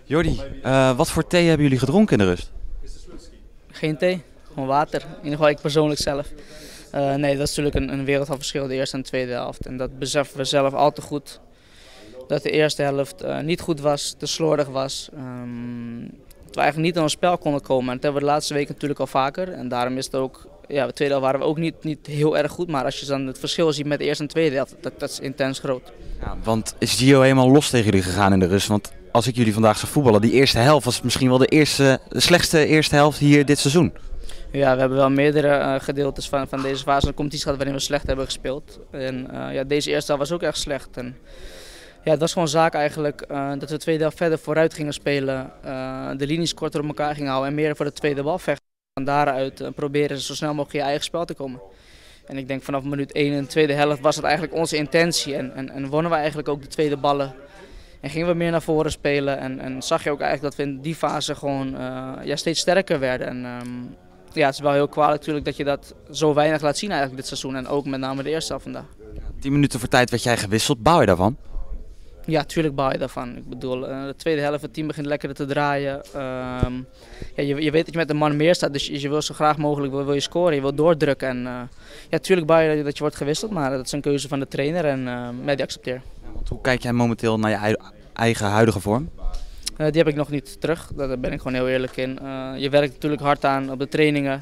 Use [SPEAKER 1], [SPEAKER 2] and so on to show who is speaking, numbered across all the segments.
[SPEAKER 1] Jordi, wat voor thee hebben jullie gedronken in de rust?
[SPEAKER 2] Geen thee, gewoon water. In ieder geval ik persoonlijk zelf. Nee, dat is natuurlijk een wereld van verschil, de eerste en de tweede helft. En dat beseffen we zelf al te goed. Dat de eerste helft niet goed was, te slordig was. Dat we eigenlijk niet aan ons spel konden komen. En dat hebben we de laatste weken natuurlijk al vaker. En daarom is het ook, ja, de tweede helft waren we ook niet heel erg goed. Maar als je dan het verschil ziet met de eerste en de tweede helft, dat is intens groot.
[SPEAKER 1] Ja, want is Gio helemaal los tegen jullie gegaan in de rust? Want als ik jullie vandaag zag voetballen, die eerste helft was misschien wel de slechtste eerste helft hier dit seizoen.
[SPEAKER 2] Ja, we hebben wel meerdere gedeeltes van deze fase van de competitie gehad waarin we slecht hebben gespeeld. En ja, deze eerste helft was ook echt slecht. En ja, het was gewoon zaak eigenlijk dat we de tweede helft verder vooruit gingen spelen. De linies korter op elkaar gingen houden en meer voor de tweede bal vechten. Van daaruit proberen ze zo snel mogelijk in je eigen spel te komen. En ik denk vanaf minuut 1 in de tweede helft was het eigenlijk onze intentie. En wonnen we eigenlijk ook de tweede ballen. En gingen we meer naar voren spelen. En zag je ook eigenlijk dat we in die fase gewoon ja, steeds sterker werden. En ja, het is wel heel kwalijk natuurlijk dat je dat zo weinig laat zien eigenlijk dit seizoen. En ook met name de eerste helft vandaag.
[SPEAKER 1] 10 minuten voor tijd werd jij gewisseld. Bouw je daarvan?
[SPEAKER 2] Ja, tuurlijk bouw je daarvan. Ik bedoel, de tweede helft, het team begint lekker te draaien. Ja, je weet dat je met een man meer staat, dus je wil zo graag mogelijk wil je scoren, je wil doordrukken. En ja, tuurlijk bouw je dat je wordt gewisseld, maar dat is een keuze van de trainer en die accepteer.
[SPEAKER 1] Ja, want hoe kijk jij momenteel naar je eigen huidige vorm?
[SPEAKER 2] Die heb ik nog niet terug, daar ben ik gewoon heel eerlijk in. Je werkt natuurlijk hard aan op de trainingen.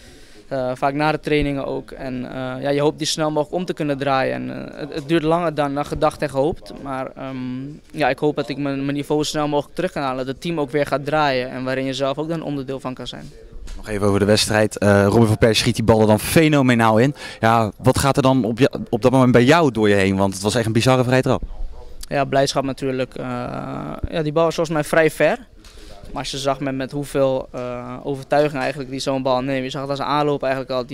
[SPEAKER 2] Vaak na de trainingen ook. En ja, je hoopt die snel mogelijk om te kunnen draaien. En, het duurt langer dan gedacht en gehoopt. Maar ja, ik hoop dat ik mijn niveau snel mogelijk terug kan halen. Dat het team ook weer gaat draaien. En waarin je zelf ook dan onderdeel van kan zijn.
[SPEAKER 1] Nog even over de wedstrijd. Robin van Persie schiet die bal er dan fenomenaal in. Ja, wat gaat er dan op dat moment bij jou door je heen? Want het was echt een bizarre vrije trap.
[SPEAKER 2] Ja, blijdschap natuurlijk. Ja, die bal was volgens mij vrij ver. Maar als je zag met hoeveel overtuiging eigenlijk die zo'n bal neemt. Je zag het als een aanloop eigenlijk al.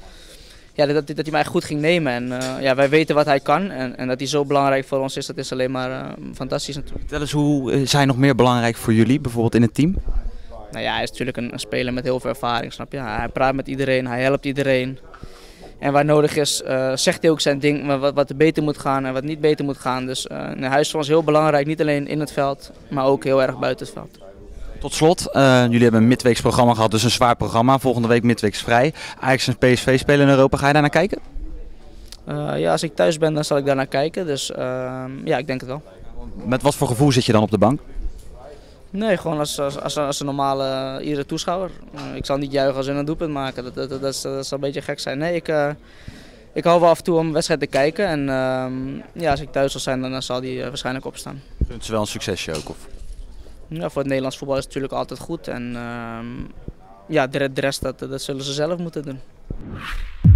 [SPEAKER 2] Ja, dat hij mij goed ging nemen. En ja, wij weten wat hij kan. En dat hij zo belangrijk voor ons is, dat is alleen maar fantastisch natuurlijk.
[SPEAKER 1] Vertel eens, hoe is hij nog meer belangrijk voor jullie, bijvoorbeeld in het team?
[SPEAKER 2] Nou ja, hij is natuurlijk een speler met heel veel ervaring, snap je. Hij praat met iedereen, hij helpt iedereen. En waar nodig is, zegt hij ook zijn ding, wat er beter moet gaan en wat niet beter moet gaan. Dus hij is voor ons heel belangrijk, niet alleen in het veld, maar ook heel erg buiten het veld.
[SPEAKER 1] Tot slot, jullie hebben een midweeks programma gehad, dus een zwaar programma. Volgende week midweeks vrij. Ajax en PSV spelen in Europa. Ga je daar naar kijken? Ja, als ik thuis ben, dan zal ik daar naar kijken. Dus ja, ik denk het wel. Met wat voor gevoel zit je dan op de bank?
[SPEAKER 2] Nee, gewoon als een normale iedere toeschouwer. Ik zal niet juichen als ze een doelpunt maken. Dat zal een beetje gek zijn. Nee, ik hou wel af en toe om een wedstrijd te kijken. En ja, als ik thuis zal zijn, dan zal die waarschijnlijk opstaan.
[SPEAKER 1] Gunt ze wel een succesje ook? Of?
[SPEAKER 2] Ja, voor het Nederlands voetbal is het natuurlijk altijd goed. En ja, de rest dat zullen ze zelf moeten doen.